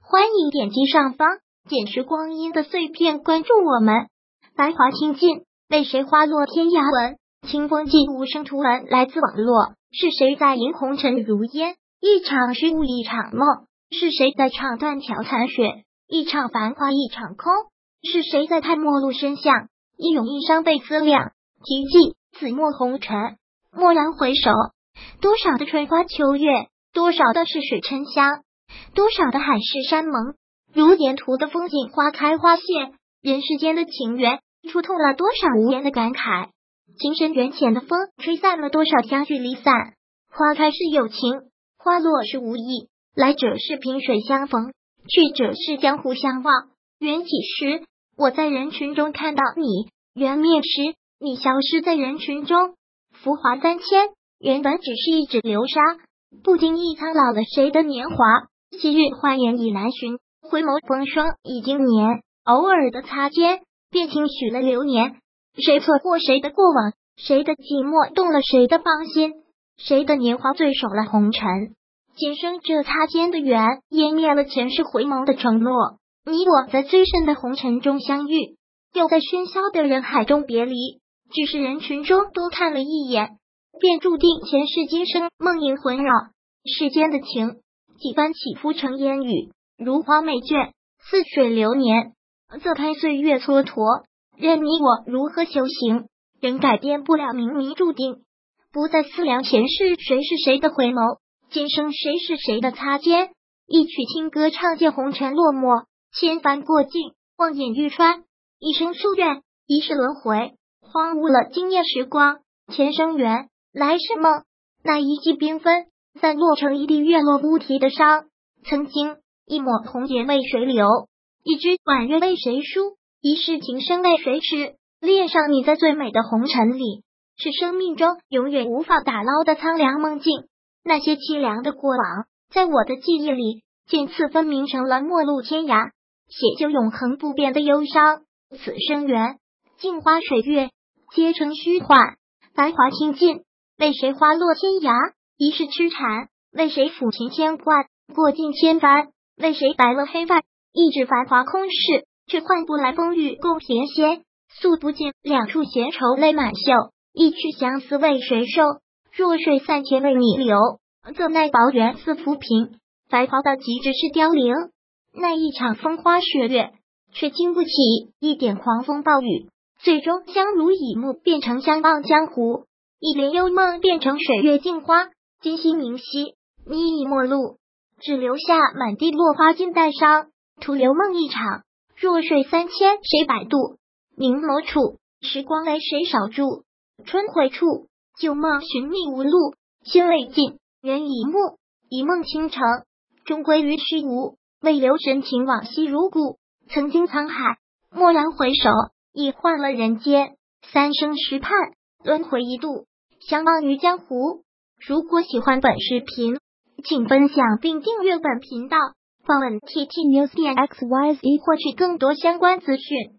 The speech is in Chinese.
欢迎点击上方捡拾光阴的碎片，关注我们。繁华倾尽，为谁花落天涯文？清风寄无声图文来自网络。是谁在吟红尘如烟？一场虚无，一场梦。是谁在唱断桥残雪？一场繁华，一场空。是谁在叹陌路深巷？一咏一伤被思量。题记：紫陌红尘，蓦然回首，多少的春花秋月，多少的逝水沉香，多少的海誓山盟，如沿途的风景，花开花谢，人世间的情缘，触痛了多少无言的感慨。情深缘浅的风，吹散了多少相聚离散。花开是有情，花落是无意，来者是萍水相逢，去者是江湖相望。缘起时，我在人群中看到你；缘灭时，你消失在人群中。浮华三千，原本只是一纸流沙，不经意苍老了谁的年华。昔日欢颜已难寻，回眸风霜已经年。偶尔的擦肩，便轻许了流年。谁错过谁的过往？谁的寂寞动了谁的芳心？谁的年华醉守了红尘？今生这擦肩的缘，湮灭了前世回眸的承诺。你我在最深的红尘中相遇，又在喧嚣的人海中别离。只是人群中多看了一眼，便注定前世今生梦萦魂绕。世间的情，几番起伏成烟雨，如花美眷，似水流年。这拍岁月蹉跎，任你我如何修行，仍改变不了冥冥注定。不再思量前世谁是谁的回眸，今生谁是谁的擦肩。一曲清歌唱尽红尘落寞，千帆过尽，望眼欲穿。一生夙愿，一世轮回，荒芜了今夜时光。前生缘，来世梦，那一季缤纷，散落成一地月落乌啼的伤。曾经，一抹红颜为谁流，一支婉约为谁输，一世情深为谁痴。恋上你在最美的红尘里，是生命中永远无法打捞的苍凉梦境。那些凄凉的过往，在我的记忆里渐次分明成了陌路天涯，写就永恒不变的忧伤。此生缘，镜花水月，皆成虚幻。繁华倾尽，为谁花落天涯？一世痴缠，为谁抚琴牵挂？过尽千帆，为谁白了黑发？一纸繁华空逝，却换不来风雨共翩跹。诉不尽两处闲愁泪满袖，一曲相思为谁受？弱水三千为你流，怎奈薄缘似浮萍。繁华到极致是凋零，那一场风花雪月，却经不起一点狂风暴雨。最终相濡以沫变成相忘江湖，一帘幽梦变成水月镜花。今夕明夕，你已陌路，只留下满地落花尽带伤。徒留梦一场，弱水三千谁摆渡？凝眸处，时光为谁少驻？春回处，旧梦寻觅无路。心未尽，缘已没，一梦倾城，终归于虚无。未留深情往昔如故，曾经沧海，蓦然回首，已换了人间。三生石畔，轮回一度，相忘于江湖。如果喜欢本视频，请分享并订阅本频道，访问 TT News 点 XYZ 获取更多相关资讯。